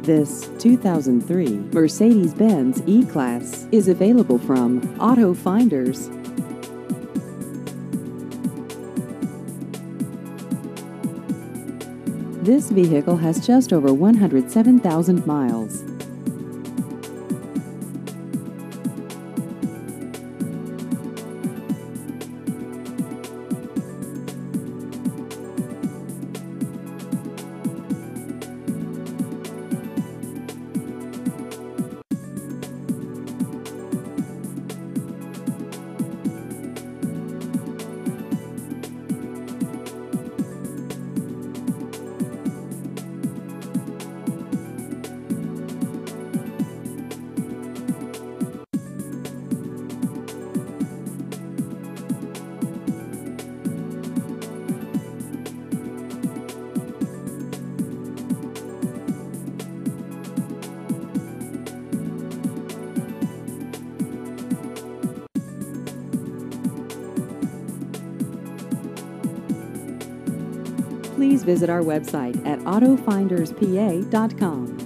This 2003 Mercedes-Benz E-Class is available from Auto Finders. This vehicle has just over 107,000 miles. Please visit our website at autofinderspa.com.